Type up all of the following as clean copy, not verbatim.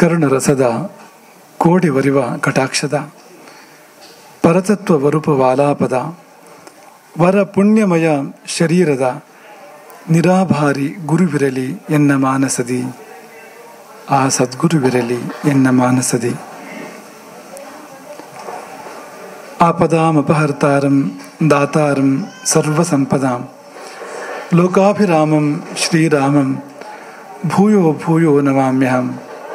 ಕರುಣರಸದ ಕೋಡಿ ವರಿವ ಕಟಾಕ್ಷದ ಪರತತ್ವ ವರೂಪ ವಾಲಾಪದ ವರ ಪುಣ್ಯಮಯ ಶರೀರದ ನಿರಾಭಾರಿ ಗುರುವಿರಲಿ ಎನ್ನ ಮಾನಸದಿ, ಆ ಸದ್ಗುರುವಿರಲಿ ಎನ್ನ ಮಾನಸದಿ. ಆಪದಾಮಪಹರ್ತಾರಂ ದಾತಾರಂ ಸರ್ವಸಂಪದಾಂ ಲೋಕಾಭಿರಾಮಂ ಶ್ರೀರಾಮಂ ಭೂಯೋ ಭೂಯೋ ನಮಾಮ್ಯಹಂ.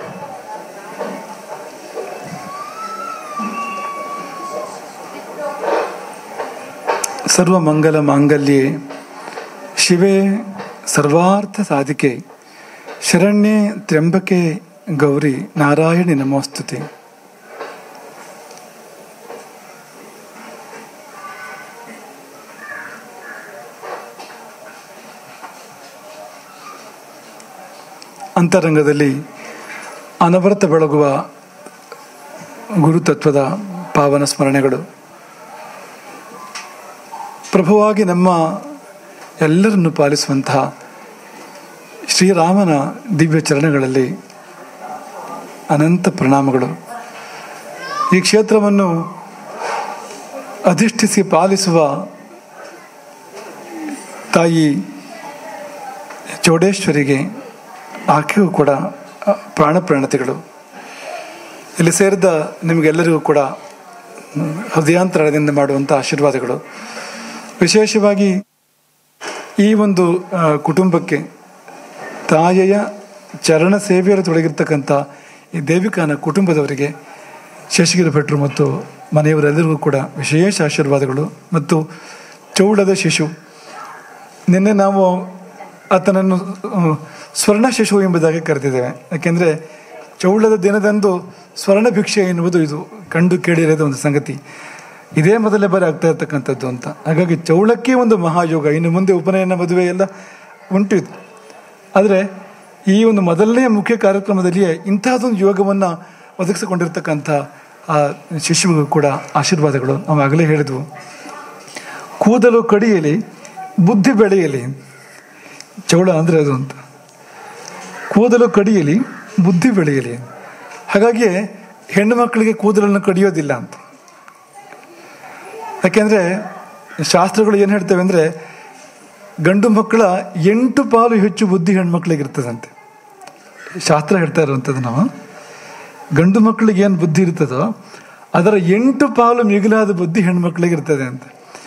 ಸರ್ವಮಂಗಲ ಮಾಂಗಲ್ಯೆ ಶಿವೆ ಸರ್ವಾರ್ಥ ಸಾಧಿಕೆ ಶರಣ್ಯೆ ತ್ರ್ಯಂಬಕೆ ಗೌರಿ ನಾರಾಯಣಿ ನಮೋಸ್ತುತೆ. ಅಂತರಂಗದಲ್ಲಿ ಅನವರತ ಬೆಳಗುವ ಗುರುತತ್ವದ ಪಾವನ ಸ್ಮರಣೆಗಳು ಪ್ರಭುವಾಗಿ ನಮ್ಮ ಎಲ್ಲರನ್ನು ಪಾಲಿಸುವಂತಹ ಶ್ರೀರಾಮನ ದಿವ್ಯ ಚರಣಗಳಲ್ಲಿ ಅನಂತ ಪ್ರಣಾಮಗಳು. ಈ ಕ್ಷೇತ್ರವನ್ನು ಅಧಿಷ್ಠಿಸಿ ಪಾಲಿಸುವ ತಾಯಿ ಚೌಡೇಶ್ವರಿಗೆ ಆಕೆಯೂ ಕೂಡ ಪ್ರಾಣಪ್ರಾಣತೆಗಳು. ಇಲ್ಲಿ ಸೇರಿದ ನಿಮಗೆಲ್ಲರಿಗೂ ಕೂಡ ಹೃದಯಾಂತರದಿಂದ ಮಾಡುವಂಥ ಆಶೀರ್ವಾದಗಳು. ವಿಶೇಷವಾಗಿ ಈ ಒಂದು ಕುಟುಂಬಕ್ಕೆ ತಾಯಿಯ ಚರಣ ಸೇವೆಯಲ್ಲಿ ತೊಡಗಿರ್ತಕ್ಕಂಥ ಈ ದೇವಿಕಾನ ಕುಟುಂಬದವರಿಗೆ ಶೇಷಗಿರಿ ಭಟ್ರು ಮತ್ತು ಮನೆಯವರೆಲ್ಲರಿಗೂ ಕೂಡ ವಿಶೇಷ ಆಶೀರ್ವಾದಗಳು. ಮತ್ತು ಚೌಡದ ಶಿಶು, ನಿನ್ನೆ ನಾವು ಆತನನ್ನು ಸ್ವರ್ಣ ಶಿಶು ಎಂಬುದಾಗಿ ಕರೆದಿದ್ದೇವೆ. ಯಾಕೆಂದರೆ ಚೌಳದ ದಿನದಂದು ಸ್ವರ್ಣ ಭಿಕ್ಷೆ ಎನ್ನುವುದು ಇದು ಕಂಡು ಕೇಳಿರೋದು ಒಂದು ಸಂಗತಿ. ಇದೇ ಮೊದಲೇ ಬಾರಿ ಆಗ್ತಾ ಇರ್ತಕ್ಕಂಥದ್ದು ಅಂತ. ಹಾಗಾಗಿ ಚೌಳಕ್ಕೆ ಒಂದು ಮಹಾಯೋಗ. ಇನ್ನು ಮುಂದೆ ಉಪನಯನ ಮದುವೆ ಎಲ್ಲ ಉಂಟು ಇದು. ಆದರೆ ಈ ಒಂದು ಮೊದಲನೆಯ ಮುಖ್ಯ ಕಾರ್ಯಕ್ರಮದಲ್ಲಿಯೇ ಇಂತಹದೊಂದು ಯೋಗವನ್ನು ಒದಗಿಸಿಕೊಂಡಿರ್ತಕ್ಕಂಥ ಆ ಶಿಶುವಿಗೂ ಕೂಡ ಆಶೀರ್ವಾದಗಳು. ನಾವು ಆಗಲೇ ಹೇಳಿದ್ವು, ಕೂದಲು ಕಡಿಯಲಿ ಬುದ್ಧಿ ಬೆಳೆಯಲಿ. ಚೌಳ ಅಂದರೆ ಅದು ಅಂತ, ಕೂದಲು ಕಡಿಯಲಿ ಬುದ್ಧಿ ಬೆಳೆಯಲಿ. ಹಾಗಾಗಿ ಹೆಣ್ಣು ಮಕ್ಕಳಿಗೆ ಕೂದಲನ್ನು ಕಡಿಯೋದಿಲ್ಲ ಅಂತ. ಯಾಕೆಂದರೆ ಶಾಸ್ತ್ರಗಳು ಏನು ಹೇಳ್ತವೆ ಅಂದರೆ, ಗಂಡು ಮಕ್ಕಳ 8 ಪಾಲು ಹೆಚ್ಚು ಬುದ್ಧಿ ಹೆಣ್ಮಕ್ಳಿಗೆ ಇರ್ತದಂತೆ. ಶಾಸ್ತ್ರ ಹೇಳ್ತಾ ಇರುವಂಥದ್ದು ನಾವು, ಗಂಡು ಮಕ್ಕಳಿಗೆ ಏನು ಬುದ್ಧಿ ಇರ್ತದೋ ಅದರ 8 ಪಾಲು ಮಿಗಿಲಾದ ಬುದ್ಧಿ ಹೆಣ್ಮಕ್ಳಿಗೆ ಇರ್ತದೆ ಅಂತ.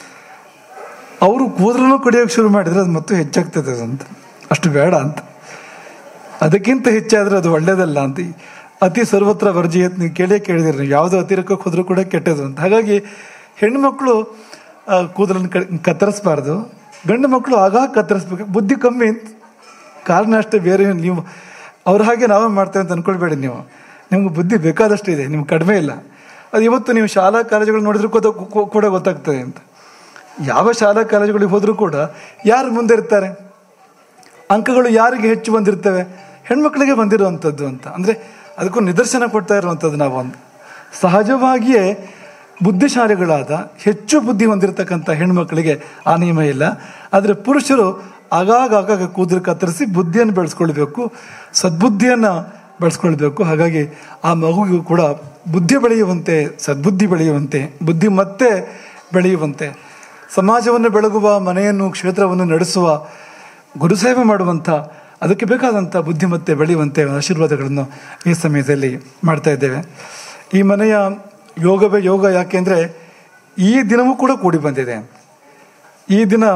ಅವರು ಕೂದಲನ್ನು ಕಡಿಯೋಕೆ ಶುರು ಮಾಡಿದರೆ ಅದು ಮತ್ತೆ ಹೆಚ್ಚಾಗ್ತದೆ ಅಂತ. ಅಷ್ಟು ಬೇಡ ಅಂತ. ಅದಕ್ಕಿಂತ ಹೆಚ್ಚಾದರೆ ಅದು ಒಳ್ಳೇದಲ್ಲ ಅಂತ. ಅತಿ ಸರ್ವತ್ರ ವರ್ಜಿಯತ್ ನೀವು ಕೇಳಿದಿರಿ ನೀವು, ಯಾವುದೋ ಅತಿರೇಕಕ್ಕೆ ಹೋದರೂ ಕೂಡ ಕೆಟ್ಟದು ಅಂತ. ಹಾಗಾಗಿ ಹೆಣ್ಣುಮಕ್ಕಳು ಕೂದಲನ್ನು ಕತ್ತರಿಸಬಾರ್ದು, ಗಂಡು ಮಕ್ಕಳು ಆಗಾಗ ಕತ್ತರಿಸ್ಬೇಕು. ಬುದ್ಧಿ ಕಮ್ಮಿ ಅಂತ ಕಾರಣ ಅಷ್ಟೇ, ಬೇರೆ ನೀವು ಅವ್ರ ಹಾಗೆ ನಾವೇ ಮಾಡ್ತೇವೆ ಅಂತ ಅಂದ್ಕೊಳ್ಬೇಡಿ. ನಿಮ್ಗೆ ಬುದ್ಧಿ ಬೇಕಾದಷ್ಟು ಇದೆ, ನಿಮ್ಗೆ ಕಡಿಮೆ ಇಲ್ಲ. ಅದು ಇವತ್ತು ನೀವು ಶಾಲಾ ಕಾಲೇಜುಗಳು ನೋಡಿದ್ರು ಕೂಡ ಗೊತ್ತಾಗ್ತದೆ ಅಂತ. ಯಾವ ಶಾಲಾ ಕಾಲೇಜುಗಳಿಗೆ ಹೋದರೂ ಕೂಡ ಯಾರು ಮುಂದೆ ಇರ್ತಾರೆ, ಅಂಕಗಳು ಯಾರಿಗೆ ಹೆಚ್ಚು ಬಂದಿರ್ತವೆ, ಹೆಣ್ಮಕ್ಳಿಗೆ ಬಂದಿರುವಂಥದ್ದು ಅಂತ. ಅಂದರೆ ಅದಕ್ಕೂ ನಿದರ್ಶನ ಕೊಡ್ತಾ ಇರುವಂಥದ್ದು ನಾವು. ಒಂದು ಸಹಜವಾಗಿಯೇ ಬುದ್ಧಿಶಾಲಿಗಳಾದ ಹೆಚ್ಚು ಬುದ್ಧಿ ಹೊಂದಿರತಕ್ಕಂಥ ಹೆಣ್ಮಕ್ಳಿಗೆ ಆ ನಿಯಮ ಇಲ್ಲ. ಆದರೆ ಪುರುಷರು ಆಗಾಗ ಕೂದಲು ಕತ್ತರಿಸಿ ಬುದ್ಧಿಯನ್ನು ಬೆಳೆಸ್ಕೊಳ್ಬೇಕು, ಸದ್ಬುದ್ಧಿಯನ್ನು ಬೆಳೆಸ್ಕೊಳ್ಬೇಕು. ಹಾಗಾಗಿ ಆ ಮಗುವಿಗೂ ಕೂಡ ಬುದ್ಧಿ ಬೆಳೆಯುವಂತೆ, ಸದ್ಬುದ್ಧಿ ಬೆಳೆಯುವಂತೆ, ಬುದ್ಧಿ ಮತ್ತೆ ಬೆಳೆಯುವಂತೆ, ಸಮಾಜವನ್ನು ಬೆಳಗುವ, ಮನೆಯನ್ನು ಕ್ಷೇತ್ರವನ್ನು ನಡೆಸುವ, ಗುರುಸೇವೆ ಮಾಡುವಂಥ, ಅದಕ್ಕೆ ಬೇಕಾದಂಥ ಬುದ್ಧಿಮತ್ತೆ ಬೆಳೆಯುವಂತೆ ಆಶೀರ್ವಾದಗಳನ್ನು ಈ ಸಮಯದಲ್ಲಿ ಮಾಡ್ತಾ ಇದ್ದೇವೆ. ಈ ಮನೆಯ ಯೋಗವೇ ಯೋಗ. ಯಾಕೆಂದರೆ ಈ ದಿನವೂ ಕೂಡ ಕೂಡಿ ಬಂದಿದೆ. ಈ ದಿನ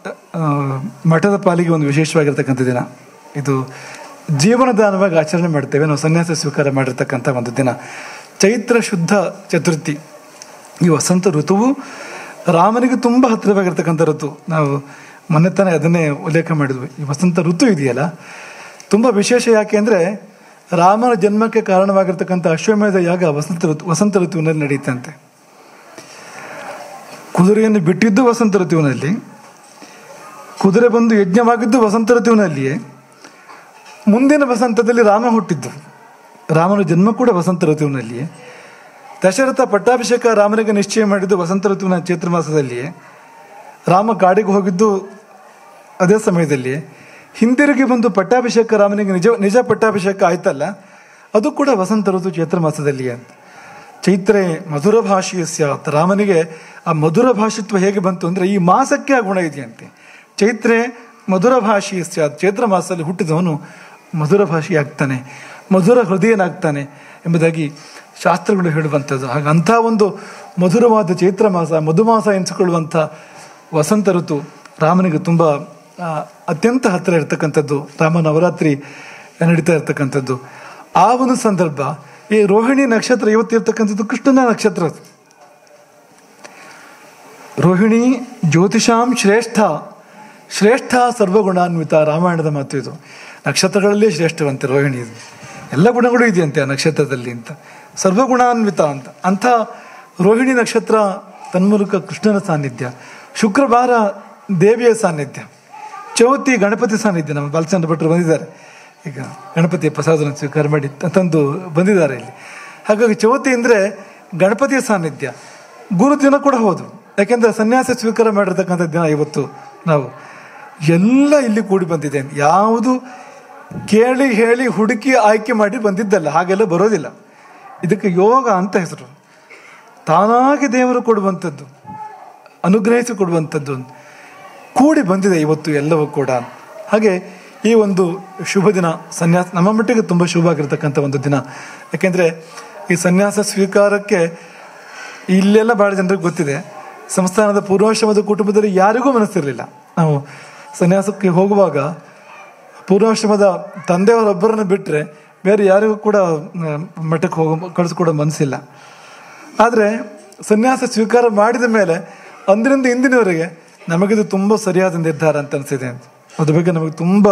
ಮಠದ ಪಾಲಿಗೆ ಒಂದು ವಿಶೇಷವಾಗಿರ್ತಕ್ಕಂಥ ದಿನ. ಇದು ಜೀವನದಾನವಾಗಿ ಆಚರಣೆ ಮಾಡ್ತೇವೆ ನಾವು. ಸನ್ಯಾಸ ಸ್ವೀಕಾರ ಮಾಡಿರ್ತಕ್ಕಂಥ ಒಂದು ದಿನ, ಚೈತ್ರ ಶುದ್ಧ ಚತುರ್ಥಿ. ಈ ವಸಂತ ಋತುವು ರಾಮನಿಗೆ ತುಂಬ ಹತ್ತಿರವಾಗಿರ್ತಕ್ಕಂಥ ಋತು. ನಾವು ಮೊನ್ನೆ ತಾನೇ ಅದನ್ನೇ ಉಲ್ಲೇಖ ಮಾಡಿದ್ವಿ. ಈ ವಸಂತ ಋತು ಇದೆಯಲ್ಲ, ತುಂಬ ವಿಶೇಷ. ಯಾಕೆ ಅಂದರೆ ರಾಮನ ಜನ್ಮಕ್ಕೆ ಕಾರಣವಾಗಿರ್ತಕ್ಕಂಥ ಅಶ್ವಮೇಧ ಯಾಗ ವಸಂತ ಋತುವಿನಲ್ಲಿ ನಡೆಯುತ್ತಂತೆ. ಕುದುರೆಯನ್ನು ಬಿಟ್ಟಿದ್ದು ವಸಂತ ಋತುವಿನಲ್ಲಿ, ಕುದುರೆ ಬಂದು ಯಜ್ಞವಾಗಿದ್ದು ವಸಂತ ಋತುವಿನಲ್ಲಿಯೇ, ಮುಂದಿನ ವಸಂತದಲ್ಲಿ ರಾಮ ಹುಟ್ಟಿದ್ದು, ರಾಮನ ಜನ್ಮ ಕೂಡ ವಸಂತ ಋತುವಿನಲ್ಲಿಯೇ, ದಶರಥ ಪಟ್ಟಾಭಿಷೇಕ ರಾಮನಿಗೆ ನಿಶ್ಚಯ ಮಾಡಿದ್ದು ವಸಂತ ಋತುವಿನ ಚೈತ್ರ ಮಾಸದಲ್ಲಿಯೇ, ರಾಮ ಕಾಡಿಗೆ ಹೋಗಿದ್ದು ಅದೇ ಸಮಯದಲ್ಲಿ, ಹಿಂದಿರುಗಿ ಬಂದು ಪಟ್ಟಾಭಿಷೇಕ ರಾಮನಿಗೆ ನಿಜ ಪಟ್ಟಾಭಿಷೇಕ ಆಯ್ತಲ್ಲ, ಅದು ಕೂಡ ವಸಂತ ಋತು ಚೈತ್ರ ಮಾಸದಲ್ಲಿ ಅಂತ. ಚೈತ್ರೇ ಮಧುರ ಭಾಷೆಯ ಸ್ಯಾತ್, ರಾಮನಿಗೆ ಆ ಮಧುರ ಭಾಷಿತ್ವ ಹೇಗೆ ಬಂತು ಅಂದರೆ ಈ ಮಾಸಕ್ಕೆ ಆ ಗುಣ ಇದೆಯಂತೆ. ಚೈತ್ರೇ ಮಧುರ ಭಾಷೆಯ ಸ್ಯಾತ್, ಚೈತ್ರ ಮಾಸದಲ್ಲಿ ಹುಟ್ಟಿದವನು ಮಧುರ ಭಾಷೆಯಾಗ್ತಾನೆ, ಮಧುರ ಹೃದಯನಾಗ್ತಾನೆ ಎಂಬುದಾಗಿ ಶಾಸ್ತ್ರಗಳು ಹೇಳುವಂಥದ್ದು. ಹಾಗೆ ಅಂಥ ಒಂದು ಮಧುರವಾದ ಚೈತ್ರ ಮಾಸ, ಮಧುಮಾಸ ಎನಿಸಿಕೊಳ್ಳುವಂಥ ವಸಂತ ಋತು ರಾಮನಿಗೆ ತುಂಬ ಅತ್ಯಂತ ಹತ್ತಿರ ಇರ್ತಕ್ಕಂಥದ್ದು. ರಾಮ ನವರಾತ್ರಿ ನಡೀತಾ ಇರ್ತಕ್ಕಂಥದ್ದು. ಆ ಒಂದು ಸಂದರ್ಭ ಈ ರೋಹಿಣಿ ನಕ್ಷತ್ರ ಇವತ್ತಿರ್ತಕ್ಕಂಥದ್ದು ಕೃಷ್ಣನ ನಕ್ಷತ್ರ. ರೋಹಿಣಿ ಜ್ಯೋತಿಷಾಂ ಶ್ರೇಷ್ಠ, ಶ್ರೇಷ್ಠ ಸರ್ವಗುಣಾನ್ವಿತ, ರಾಮಾಯಣದ ಮಾತು ಇದು. ನಕ್ಷತ್ರಗಳಲ್ಲೇ ಶ್ರೇಷ್ಠವಂತೆ ರೋಹಿಣಿ, ಇದು ಎಲ್ಲ ಗುಣಗಳು ಇದೆಯಂತೆ ಆ ನಕ್ಷತ್ರದಲ್ಲಿ ಅಂತ, ಸರ್ವಗುಣಾನ್ವಿತ ಅಂತ. ಅಂಥ ರೋಹಿಣಿ ನಕ್ಷತ್ರ ತನ್ಮೂಲಕ ಕೃಷ್ಣನ ಸಾನ್ನಿಧ್ಯ, ಶುಕ್ರವಾರ ದೇವಿಯ ಸಾನ್ನಿಧ್ಯ, ಚೌತಿ ಗಣಪತಿ ಸಾನ್ನಿಧ್ಯ. ನಮ್ಮ ಬಾಲಚಂದ್ರ ಭಟ್ರು ಬಂದಿದ್ದಾರೆ, ಈಗ ಗಣಪತಿಯ ಪ್ರಸಾದವನ್ನು ಸ್ವೀಕಾರ ಮಾಡಿ ತಂದು ಬಂದಿದ್ದಾರೆ ಇಲ್ಲಿ. ಹಾಗಾಗಿ ಚೌತಿ ಅಂದರೆ ಗಣಪತಿಯ ಸಾನ್ನಿಧ್ಯ. ಗುರು ದಿನ ಕೂಡ ಹೌದು, ಯಾಕೆಂದರೆ ಸನ್ಯಾಸ ಸ್ವೀಕಾರ ಮಾಡಿರ್ತಕ್ಕಂಥ ದಿನ ಇವತ್ತು. ನಾವು ಎಲ್ಲ ಇಲ್ಲಿ ಕೂಡಿ ಬಂದಿದೆ, ಯಾವುದು ಕೇಳಿ ಹೇಳಿ ಹುಡುಕಿ ಆಯ್ಕೆ ಮಾಡಿ ಬಂದಿದ್ದಲ್ಲ, ಹಾಗೆಲ್ಲ ಬರೋದಿಲ್ಲ. ಇದಕ್ಕೆ ಯೋಗ ಅಂತ ಹೆಸರು. ತಾನಾಗಿ ದೇವರು ಕೊಡುವಂಥದ್ದು, ಅನುಗ್ರಹಿಸಿ ಕೊಡುವಂಥದ್ದು ಕೂಡಿ ಬಂದಿದೆ ಇವತ್ತು ಎಲ್ಲವೂ ಕೂಡ. ಹಾಗೆ ಈ ಒಂದು ಶುಭ ದಿನ ಸನ್ಯಾಸ ನಮ್ಮ ಮಟ್ಟಿಗೆ ತುಂಬ ಶುಭ ಆಗಿರ್ತಕ್ಕಂಥ ಒಂದು ದಿನ. ಯಾಕೆಂದರೆ ಈ ಸನ್ಯಾಸ ಸ್ವೀಕಾರಕ್ಕೆ ಇಲ್ಲೆಲ್ಲ ಭಾಳ ಜನರಿಗೆ ಗೊತ್ತಿದೆ. ಸಂಸ್ಥಾನದ ಪೂರ್ವಾಶ್ರಮದ ಕುಟುಂಬದಲ್ಲಿ ಯಾರಿಗೂ ಮನಸ್ಸಿರಲಿಲ್ಲ. ನಾವು ಸನ್ಯಾಸಕ್ಕೆ ಹೋಗುವಾಗ ಪೂರ್ವಾಶ್ರಮದ ತಂದೆಯವರೊಬ್ಬರನ್ನು ಬಿಟ್ಟರೆ ಬೇರೆ ಯಾರಿಗೂ ಕೂಡ ಮಠಕ್ಕೆ ಕಳಿಸ್ಕೊಡೋ ಮನಸ್ಸಿಲ್ಲ. ಆದರೆ ಸನ್ಯಾಸ ಸ್ವೀಕಾರ ಮಾಡಿದ ಮೇಲೆ ಅಂದಿನಿಂದ ಇಂದಿನವರೆಗೆ ನಮಗಿದು ತುಂಬ ಸರಿಯಾದ ನಿರ್ಧಾರ ಅಂತ ಅನಿಸಿದೆ ಅಂತ. ಅದ್ರ ಬಗ್ಗೆ ನಮಗೆ ತುಂಬ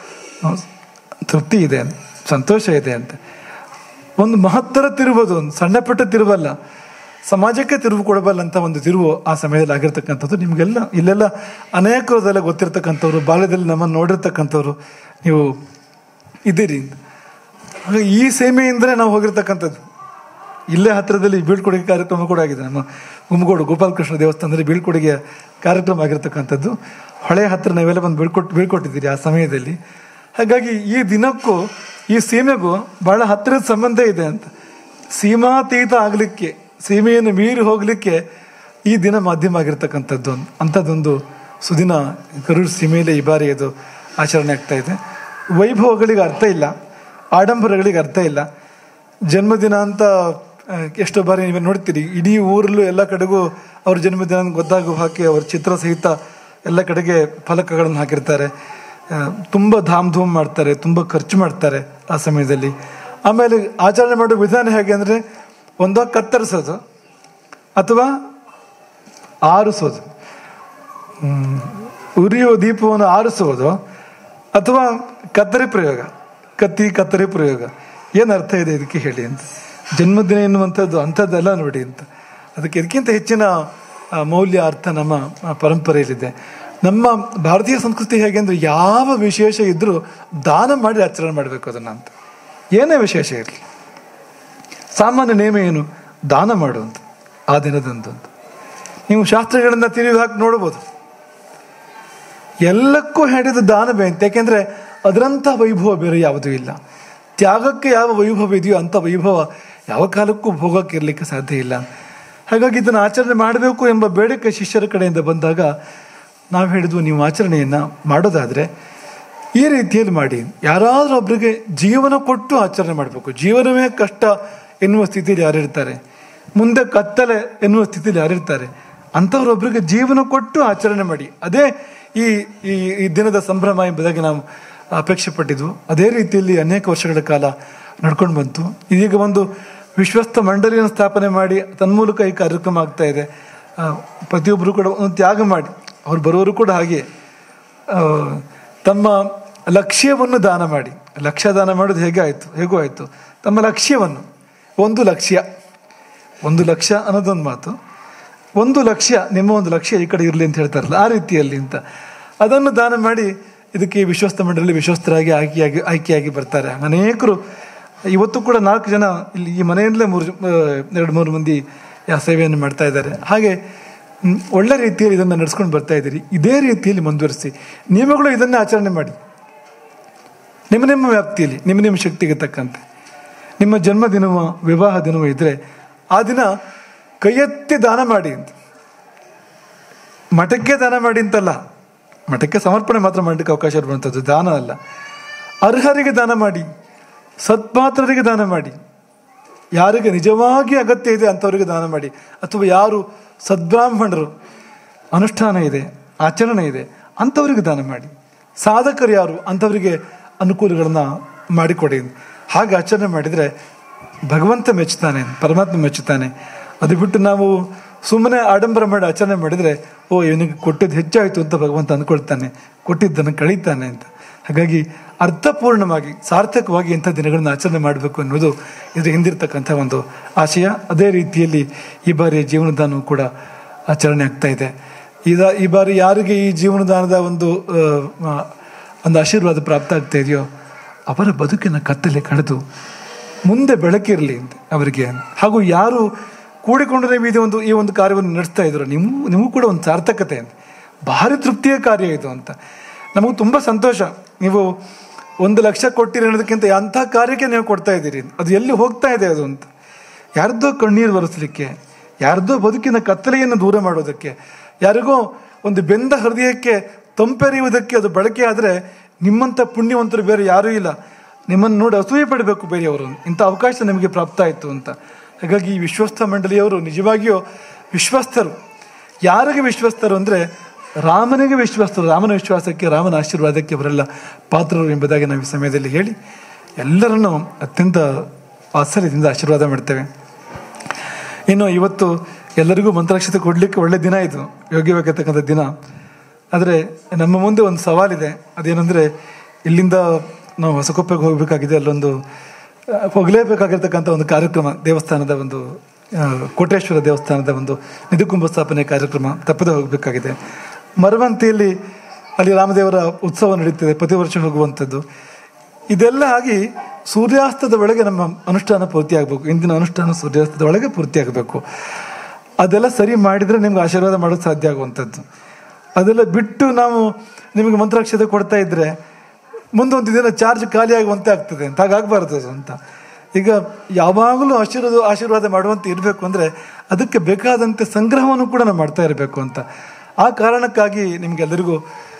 ತೃಪ್ತಿ ಇದೆ, ಸಂತೋಷ ಇದೆ ಅಂತ. ಒಂದು ಮಹತ್ತರ ತಿರುವುದು, ಒಂದು ಸಣ್ಣ ಪುಟ್ಟ ತಿರುವಲ್ಲ, ಸಮಾಜಕ್ಕೆ ತಿರುವು ಕೊಡಬಲ್ಲಂಥ ಒಂದು ತಿರುವು ಆ ಸಮಯದಲ್ಲಿ ಆಗಿರ್ತಕ್ಕಂಥದ್ದು. ನಿಮಗೆಲ್ಲ ಇಲ್ಲೆಲ್ಲ ಅನೇಕರದೆಲ್ಲ ಗೊತ್ತಿರ್ತಕ್ಕಂಥವ್ರು, ಬಾಲ್ಯದಲ್ಲಿ ನಮ್ಮನ್ನು ನೋಡಿರ್ತಕ್ಕಂಥವ್ರು ನೀವು ಇದ್ದೀರಿ. ಹಾಗೆ ಈ ಸೇಮೆಯಿಂದಲೇ ನಾವು ಹೋಗಿರ್ತಕ್ಕಂಥದ್ದು. ಇಲ್ಲೇ ಹತ್ತಿರದಲ್ಲಿ ಬೀಳ್ಕೊಡುಗೆ ಕಾರ್ಯಕ್ರಮ ಕೂಡ ಆಗಿದೆ. ನಮ್ಮ ಗುಮ್ಮಗೋಡು ಗೋಪಾಲಕೃಷ್ಣ ದೇವಸ್ಥಾನದಲ್ಲಿ ಬೀಳ್ಕೊಡುಗೆಯ ಕಾರ್ಯಕ್ರಮ ಆಗಿರ್ತಕ್ಕಂಥದ್ದು. ಹೊಳೆ ಹತ್ತಿರ ನಾವೆಲ್ಲ ಬಂದು ಬೀಳ್ಕೊಟ್ಟಿದ್ದೀರಿ ಆ ಸಮಯದಲ್ಲಿ. ಹಾಗಾಗಿ ಈ ದಿನಕ್ಕೂ ಈ ಸೀಮೆಗೂ ಬಹಳ ಹತ್ತಿರದ ಸಂಬಂಧ ಇದೆ ಅಂತ. ಸೀಮಾತೀತ ಆಗಲಿಕ್ಕೆ, ಸೀಮೆಯನ್ನು ಮೀರಿ ಹೋಗಲಿಕ್ಕೆ ಈ ದಿನ ಮಾಧ್ಯಮ ಆಗಿರ್ತಕ್ಕಂಥದ್ದು. ಅಂಥದ್ದೊಂದು ಸುದಿನ ಗರುಡ ಸೀಮೆಯಲ್ಲೇ ಈ ಬಾರಿ ಅದು ಆಚರಣೆ ಆಗ್ತಾ ಇದೆ. ವೈಭವಗಳಿಗೆ ಅರ್ಥ ಇಲ್ಲ, ಆಡಂಬರಗಳಿಗೆ ಅರ್ಥ ಇಲ್ಲ. ಜನ್ಮದಿನ ಅಂತ ಎಷ್ಟೋ ಬಾರಿ ನೀವು ನೋಡ್ತೀರಿ, ಇಡೀ ಊರಲ್ಲೂ ಎಲ್ಲ ಕಡೆಗೂ ಅವ್ರ ಜನ್ಮದಿನ ಗೊತ್ತಾಗುವ ಹಾಕಿ ಅವ್ರ ಚಿತ್ರ ಸಹಿತ ಎಲ್ಲ ಕಡೆಗೆ ಫಲಕಗಳನ್ನು ಹಾಕಿರ್ತಾರೆ. ತುಂಬ ಧಾಮ್ ಧೂಮ್ ಮಾಡ್ತಾರೆ, ತುಂಬ ಖರ್ಚು ಮಾಡ್ತಾರೆ ಆ ಸಮಯದಲ್ಲಿ. ಆಮೇಲೆ ಆಚರಣೆ ಮಾಡೋ ವಿಧಾನ ಹೇಗೆ ಅಂದರೆ, ಒಂದೋ ಕತ್ತರಿಸೋದು ಅಥವಾ ಆರಿಸೋದು, ಉರಿಯುವ ದೀಪವನ್ನು ಆರಿಸೋದು ಅಥವಾ ಕತ್ತರಿ ಪ್ರಯೋಗ, ಕತ್ತರಿ ಪ್ರಯೋಗ. ಏನು ಅರ್ಥ ಇದೆ ಇದಕ್ಕೆ ಹೇಳಿ ಅಂತ. ಜನ್ಮದಿನ ಎನ್ನುವಂಥದ್ದು ಅಂಥದ್ದೆಲ್ಲ ನೋಡಿ ಅಂತ. ಅದಕ್ಕೆ ಇದಕ್ಕಿಂತ ಹೆಚ್ಚಿನ ಮೌಲ್ಯ ಅರ್ಥ ನಮ್ಮ ಪರಂಪರೆಯಲ್ಲಿದೆ. ನಮ್ಮ ಭಾರತೀಯ ಸಂಸ್ಕೃತಿ ಹೇಗೆ ಅಂದರೆ, ಯಾವ ವಿಶೇಷ ಇದ್ದರೂ ದಾನ ಮಾಡಿ ಆಚರಣೆ ಮಾಡಬೇಕು ಅದನ್ನು ಅಂತ. ಏನೇ ವಿಶೇಷ ಇರಲಿ, ಸಾಮಾನ್ಯ ನೇಮ ಏನು, ದಾನ ಮಾಡುವಂಥ ಆ ದಿನದಂದು ಅಂತ. ನೀವು ಶಾಸ್ತ್ರಗಳನ್ನು ತಿರುವಿ ಹಾಕಿ ನೋಡ್ಬೋದು, ಎಲ್ಲಕ್ಕೂ ಹೇಳಿದ ದಾನವೇ ಅಂತ. ಯಾಕೆಂದರೆ ಅದರಂಥ ವೈಭವ ಬೇರೆ ಯಾವುದೂ ಇಲ್ಲ. ತ್ಯಾಗಕ್ಕೆ ಯಾವ ವೈಭವ ಇದೆಯೋ ಅಂಥ ವೈಭವ ಯಾವ ಕಾಲಕ್ಕೂ ಭೋಗಕ್ಕೆ ಇರಲಿಕ್ಕೆ ಸಾಧ್ಯ ಇಲ್ಲ. ಹಾಗಾಗಿ ಇದನ್ನು ಆಚರಣೆ ಮಾಡಬೇಕು ಎಂಬ ಬೇಡಿಕೆ ಶಿಷ್ಯರ ಕಡೆಯಿಂದ ಬಂದಾಗ ನಾವು ಹೇಳಿದ್ವು, ನೀವು ಆಚರಣೆಯನ್ನು ಮಾಡೋದಾದರೆ ಈ ರೀತಿಯಲ್ಲಿ ಮಾಡಿ. ಯಾರಾದರೂ ಒಬ್ಬರಿಗೆ ಜೀವನ ಕೊಟ್ಟು ಆಚರಣೆ ಮಾಡಬೇಕು. ಜೀವನವೇ ಕಷ್ಟ ಎನ್ನುವ ಸ್ಥಿತಿಯಲ್ಲಿ ಯಾರಿರ್ತಾರೆ, ಮುಂದೆ ಕತ್ತಲೆ ಎನ್ನುವ ಸ್ಥಿತಿಯಲ್ಲಿ ಯಾರಿರ್ತಾರೆ, ಅಂಥವ್ರೊಬ್ಬರಿಗೆ ಜೀವನ ಕೊಟ್ಟು ಆಚರಣೆ ಮಾಡಿ. ಅದೇ ಈ ಈ ದಿನದ ಸಂಭ್ರಮ ಎಂಬುದಾಗಿ ನಾವು ಅಪೇಕ್ಷೆ ಪಟ್ಟಿದ್ವು. ಅದೇ ರೀತಿಯಲ್ಲಿ ಅನೇಕ ವರ್ಷಗಳ ಕಾಲ ನಡ್ಕೊಂಡು ಬಂತು. ಇದೀಗ ಒಂದು ವಿಶ್ವಸ್ತ ಮಂಡಳಿಯನ್ನು ಸ್ಥಾಪನೆ ಮಾಡಿ ತನ್ಮೂಲಕ ಈ ಕಾರ್ಯಕ್ರಮ ಆಗ್ತಾ ಇದೆ. ಪ್ರತಿಯೊಬ್ಬರು ಕೂಡ ಒಂದು ತ್ಯಾಗ ಮಾಡಿ, ಅವ್ರು ಬರೋರು ಕೂಡ ಹಾಗೆ ತಮ್ಮ ಲಕ್ಷ್ಯವನ್ನು ದಾನ ಮಾಡಿ. ಲಕ್ಷ್ಯ ದಾನ ಮಾಡೋದು ಹೇಗೂ ಆಯಿತು. ತಮ್ಮ ಲಕ್ಷ್ಯವನ್ನು, ಒಂದು ಲಕ್ಷ್ಯ ಅನ್ನೋದೊಂದು ಮಾತು, ಒಂದು ಲಕ್ಷ್ಯ, ನಿಮ್ಮ ಒಂದು ಲಕ್ಷ್ಯ ಈ ಕಡೆ ಇರಲಿ ಅಂತ ಹೇಳ್ತಾರಲ್ಲ, ಆ ರೀತಿಯಲ್ಲಿ ಅಂತ ಅದನ್ನು ದಾನ ಮಾಡಿ ಇದಕ್ಕೆ ವಿಶ್ವಸ್ತ ಮಂಡಳಿ ವಿಶ್ವಸ್ತರಾಗಿ ಆಯ್ಕೆಯಾಗಿ ಬರ್ತಾರೆ ಅನೇಕರು. ಇವತ್ತು ಕೂಡ 4 ಜನ ಇಲ್ಲಿ ಈ ಮನೆಯಲ್ಲೇ 2-3 ಮಂದಿ ಆ ಸೇವೆಯನ್ನು ಮಾಡ್ತಾ ಇದ್ದಾರೆ. ಹಾಗೆ ಒಳ್ಳೆ ರೀತಿಯಲ್ಲಿ ಇದನ್ನು ನಡೆಸ್ಕೊಂಡು ಬರ್ತಾ ಇದ್ದೀರಿ. ಇದೇ ರೀತಿಯಲ್ಲಿ ಮುಂದುವರಿಸಿ ನಿಯಮಗಳು ಇದನ್ನೇ ಆಚರಣೆ ಮಾಡಿ, ನಿಮ್ಮ ವ್ಯಾಪ್ತಿಯಲ್ಲಿ ನಿಮ್ಮ ಶಕ್ತಿಗೆ ತಕ್ಕಂತೆ. ನಿಮ್ಮ ಜನ್ಮದಿನವೋ ವಿವಾಹ ದಿನವೋ ಇದ್ದರೆ ಆ ದಿನ ಕೈ ಎತ್ತಿ ದಾನ ಮಾಡಿ ಅಂತ. ಮಠಕ್ಕೆ ದಾನ ಮಾಡಿ ಅಂತಲ್ಲ, ಮಠಕ್ಕೆ ಸಮರ್ಪಣೆ ಮಾತ್ರ ಮಾಡಲಿಕ್ಕೆ ಅವಕಾಶ ಇರುವಂಥದ್ದು, ದಾನ ಅಲ್ಲ. ಅರ್ಹರಿಗೆ ದಾನ ಮಾಡಿ, ಸತ್ಪಾತ್ರರಿಗೆ ದಾನ ಮಾಡಿ, ಯಾರಿಗೆ ನಿಜವಾಗಿ ಅಗತ್ಯ ಇದೆ ಅಂಥವರಿಗೆ ದಾನ ಮಾಡಿ, ಅಥವಾ ಯಾರು ಸದ್ಬ್ರಾಹ್ಮಣರು, ಅನುಷ್ಠಾನ ಇದೆ, ಆಚರಣೆ ಇದೆ ಅಂಥವರಿಗೆ ದಾನ ಮಾಡಿ, ಸಾಧಕರು ಯಾರು ಅಂಥವರಿಗೆ ಅನುಕೂಲಗಳನ್ನು ಮಾಡಿಕೊಡಿ. ಹಾಗೆ ಆಚರಣೆ ಮಾಡಿದರೆ ಭಗವಂತ ಮೆಚ್ಚುತ್ತಾನೆ, ಪರಮಾತ್ಮ ಮೆಚ್ಚುತ್ತಾನೆ. ಅದು ಬಿಟ್ಟು ನಾವು ಸುಮ್ಮನೆ ಆಡಂಬರ ಮಾಡಿ ಆಚರಣೆ ಮಾಡಿದರೆ ಓ ಇವನಿಗೆ ಕೊಟ್ಟಿದ್ದು ಹೆಚ್ಚಾಯಿತು ಅಂತ ಭಗವಂತ ಅಂದ್ಕೊಳ್ತಾನೆ, ಕೊಟ್ಟಿದ್ದನ್ನು ಕಳೀತಾನೆ ಅಂತ. ಹಾಗಾಗಿ ಅರ್ಥಪೂರ್ಣವಾಗಿ ಸಾರ್ಥಕವಾಗಿ ಇಂಥ ದಿನಗಳನ್ನು ಆಚರಣೆ ಮಾಡಬೇಕು ಅನ್ನೋದು ಇದ್ರ ಹಿಂದಿರ್ತಕ್ಕಂಥ ಒಂದು ಆಶಯ. ಅದೇ ರೀತಿಯಲ್ಲಿ ಈ ಬಾರಿ ಜೀವನದಾನವೂ ಕೂಡ ಆಚರಣೆ ಆಗ್ತಾ ಇದೆ. ಈ ಬಾರಿ ಯಾರಿಗೆ ಈ ಜೀವನದಾನದ ಒಂದು ಆಶೀರ್ವಾದ ಪ್ರಾಪ್ತ ಆಗ್ತಾ ಇದೆಯೋ ಅವರ ಬದುಕಿನ ಕತ್ತಲೆ ಕಳೆದು ಮುಂದೆ ಬೆಳಕಿರಲಿ ಅಂತ ಅವರಿಗೆ. ಹಾಗೂ ಯಾರು ಕೂಡಿಕೊಂಡು ನೀವು ಈ ಒಂದು ಕಾರ್ಯವನ್ನು ನಡೆಸ್ತಾ ಇದ್ರು, ನಿಮಗೂ ಕೂಡ ಒಂದು ಸಾರ್ಥಕತೆ ಅಂತ, ಭಾರಿ ತೃಪ್ತಿಯ ಕಾರ್ಯ ಇದು ಅಂತ. ನಮಗೂ ತುಂಬ ಸಂತೋಷ. ನೀವು 1 ಲಕ್ಷ ಕೊಟ್ಟಿರಿ ಅನ್ನೋದಕ್ಕಿಂತ ಅಂಥ ಕಾರ್ಯಕ್ಕೆ ನೀವು ಕೊಡ್ತಾ ಇದ್ದೀರಿ, ಅದು ಎಲ್ಲಿ ಹೋಗ್ತಾ ಇದೆ ಅದು ಅಂತ. ಯಾರ್ದೋ ಕಣ್ಣೀರು ಬರೆಸಲಿಕ್ಕೆ, ಯಾರ್ದೋ ಬದುಕಿನ ಕತ್ತಲೆಯನ್ನು ದೂರ ಮಾಡೋದಕ್ಕೆ, ಯಾರಿಗೋ ಒಂದು ಬೆಂದ ಹೃದಯಕ್ಕೆ ತಂಪೆರೆಯುವುದಕ್ಕೆ ಅದು ಬಳಕೆ ಆದರೆ ನಿಮ್ಮಂಥ ಪುಣ್ಯವಂತರು ಬೇರೆ ಯಾರೂ ಇಲ್ಲ. ನಿಮ್ಮನ್ನು ನೋಡಿ ಅಸೂಯೆ ಪಡಬೇಕು ಬೇರೆಯವರು, ಇಂಥ ಅವಕಾಶ ನಿಮಗೆ ಪ್ರಾಪ್ತ ಆಯಿತು ಅಂತ. ಹಾಗಾಗಿ ಈ ವಿಶ್ವಸ್ಥ ಮಂಡಳಿಯವರು ನಿಜವಾಗಿಯೂ ವಿಶ್ವಸ್ತರು. ಯಾರಿಗೆ ವಿಶ್ವಸ್ತರು ಅಂದರೆ ರಾಮನಿಗೆ ವಿಶ್ವಸ್ತರು. ರಾಮನ ವಿಶ್ವಾಸಕ್ಕೆ, ರಾಮನ ಆಶೀರ್ವಾದಕ್ಕೆ ಅವರೆಲ್ಲ ಪಾತ್ರರು ಎಂಬುದಾಗಿ ನಾವು ಈ ಸಮಯದಲ್ಲಿ ಹೇಳಿ ಎಲ್ಲರನ್ನೂ ಅತ್ಯಂತ ವಾತ್ಸಲ್ಯದಿಂದ ಆಶೀರ್ವಾದ ಮಾಡ್ತೇವೆ. ಇನ್ನು ಇವತ್ತು ಎಲ್ಲರಿಗೂ ಮಂತ್ರಾಕ್ಷತೆ ಕೊಡಲಿಕ್ಕೆ ಒಳ್ಳೆ ದಿನ ಇದು, ಯೋಗ್ಯವಾಗಿರ್ತಕ್ಕಂಥ ದಿನ. ಆದರೆ ನಮ್ಮ ಮುಂದೆ ಒಂದು ಸವಾಲಿದೆ. ಅದೇನೆಂದರೆ ಇಲ್ಲಿಂದ ನಾವು ಹೊಸಕೊಪ್ಪೆಗೆ ಹೋಗಬೇಕಾಗಿದೆ. ಅಲ್ಲೊಂದು ಹೋಗಲೇಬೇಕಾಗಿರ್ತಕ್ಕಂಥ ಒಂದು ಕಾರ್ಯಕ್ರಮ, ದೇವಸ್ಥಾನದ ಒಂದು ಕೋಟೇಶ್ವರ ದೇವಸ್ಥಾನದ ಒಂದು ನಿಧಿಕುಂಭ ಸ್ಥಾಪನೆ ಕಾರ್ಯಕ್ರಮ ತಪ್ಪದೆ ಹೋಗಬೇಕಾಗಿದೆ. ಮರವಂತಿಯಲ್ಲಿ ಅಲ್ಲಿ ರಾಮದೇವರ ಉತ್ಸವ ನಡೀತಿದೆ, ಪ್ರತಿ ವರ್ಷ ಹೋಗುವಂಥದ್ದು. ಇದೆಲ್ಲ ಆಗಿ ಸೂರ್ಯಾಸ್ತದ ಒಳಗೆ ನಮ್ಮ ಅನುಷ್ಠಾನ ಪೂರ್ತಿಯಾಗಬೇಕು. ಇಂದಿನ ಅನುಷ್ಠಾನ ಸೂರ್ಯಾಸ್ತದ ಒಳಗೆ ಪೂರ್ತಿಯಾಗಬೇಕು. ಅದೆಲ್ಲ ಸರಿ ಮಾಡಿದರೆ ನಿಮ್ಗೆ ಆಶೀರ್ವಾದ ಮಾಡೋದು ಸಾಧ್ಯ ಆಗುವಂಥದ್ದು. ಅದೆಲ್ಲ ಬಿಟ್ಟು ನಾವು ನಿಮಗೆ ಮಂತ್ರಾಕ್ಷತೆ ಕೊಡ್ತಾ ಇದ್ದರೆ ಮುಂದೊಂದು ದಿನ ಚಾರ್ಜ್ ಖಾಲಿ ಆಗುವಂತೆ ಆಗ್ತದೆ ಅಂತ. ಹಾಗಾಗಬಾರ್ದು ಅದು ಅಂತ. ಈಗ ಯಾವಾಗಲೂ ಆಶೀರ್ವಾದ ಮಾಡುವಂತೆ ಇರಬೇಕು ಅಂದರೆ ಅದಕ್ಕೆ ಬೇಕಾದಂತೆ ಸಂಗ್ರಹವನ್ನು ಕೂಡ ನಾವು ಮಾಡ್ತಾ ಇರಬೇಕು ಅಂತ. ಆ ಕಾರಣಕ್ಕಾಗಿ ನಿಮಗೆಲ್ಲರಿಗೂ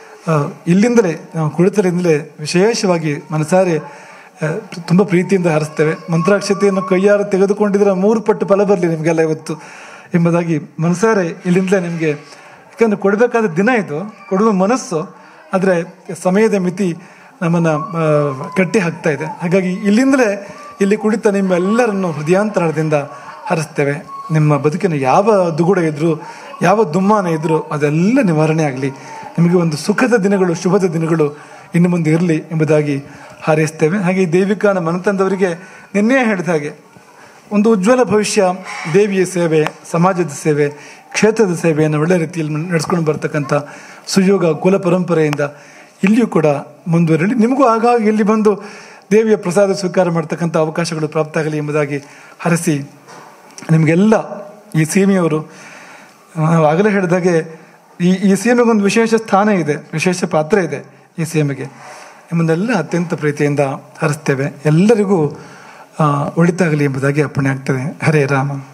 ಇಲ್ಲಿಂದಲೇ ನಾವು ಕುಳಿತಲಿಂದಲೇ ವಿಶೇಷವಾಗಿ ಮನಸಾರೆ ತುಂಬ ಪ್ರೀತಿಯಿಂದ ಹರಿಸ್ತೇವೆ. ಮಂತ್ರಾಕ್ಷತೆಯನ್ನು ಕೈಯಾರ ತೆಗೆದುಕೊಂಡಿದ್ರೆ 3 ಪಟ್ಟು ಫಲ ಬರಲಿ ನಿಮಗೆಲ್ಲ ಇವತ್ತು ಎಂಬುದಾಗಿ ಮನಸಾರೆ ಇಲ್ಲಿಂದಲೇ ನಿಮಗೆ, ಯಾಕಂದರೆ ಕೊಡಬೇಕಾದ ದಿನ ಇದು, ಕೊಡುವ ಮನಸ್ಸು, ಆದರೆ ಸಮಯದ ಮಿತಿ ನಮ್ಮನ್ನು ಕಟ್ಟಿ ಹಾಕ್ತಾ ಇದೆ. ಹಾಗಾಗಿ ಇಲ್ಲಿಂದಲೇ ಇಲ್ಲಿ ಕುಳಿತ ನಿಮ್ಮೆಲ್ಲರನ್ನು ಹೃದಯಾಂತರದಿಂದ ಹರಿಸ್ತೇವೆ. ನಿಮ್ಮ ಬದುಕಿನ ಯಾವ ದುಗುಡ ಇದ್ದರೂ, ಯಾವ ದುಮ್ಮಾನ ಇದ್ದರೂ ಅದೆಲ್ಲ ನಿವಾರಣೆ ಆಗಲಿ. ನಿಮಗೆ ಒಂದು ಸುಖದ ದಿನಗಳು, ಶುಭದ ದಿನಗಳು ಇನ್ನು ಮುಂದೆ ಇರಲಿ ಎಂಬುದಾಗಿ ಹಾರೈಸ್ತೇವೆ. ಹಾಗೆ ಈ ದೇವಿಕಾನ ಮನತಂದವರಿಗೆ ನಿನ್ನೆ ಹೇಳಿದ ಹಾಗೆ ಒಂದು ಉಜ್ವಲ ಭವಿಷ್ಯ, ದೇವಿಯ ಸೇವೆ, ಸಮಾಜದ ಸೇವೆ, ಕ್ಷೇತ್ರದ ಸೇವೆಯನ್ನು ಒಳ್ಳೆ ರೀತಿಯಲ್ಲಿ ನಡೆಸ್ಕೊಂಡು ಬರ್ತಕ್ಕಂಥ ಸುಯೋಗ ಕುಲ ಪರಂಪರೆಯಿಂದ ಇಲ್ಲಿಯೂ ಕೂಡ ಮುಂದುವರಲಿ. ನಿಮಗೂ ಆಗಾಗ ಇಲ್ಲಿ ಬಂದು ದೇವಿಯ ಪ್ರಸಾದ ಸ್ವೀಕಾರ ಮಾಡ್ತಕ್ಕಂಥ ಅವಕಾಶಗಳು ಪ್ರಾಪ್ತ ಆಗಲಿ ಎಂಬುದಾಗಿ ಹರಸಿ, ನಿಮಗೆಲ್ಲ ಈ ಸೀಮೆಯವರು ನಾವು ಆಗಲೇ ಹೇಳಿದಾಗೆ ಈ ಸೀಮೆಗೊಂದು ವಿಶೇಷ ಸ್ಥಾನ ಇದೆ, ವಿಶೇಷ ಪಾತ್ರ ಇದೆ ಈ ಸೀಮೆಗೆ. ನಿಮ್ಮನ್ನೆಲ್ಲ ಅತ್ಯಂತ ಪ್ರೀತಿಯಿಂದ ಹರಿಸ್ತೇವೆ. ಎಲ್ಲರಿಗೂ ಒಳಿತಾಗಲಿ ಎಂಬುದಾಗಿ ಅರ್ಪಣೆ ಆಗ್ತದೆ. ಹರೇ ರಾಮ.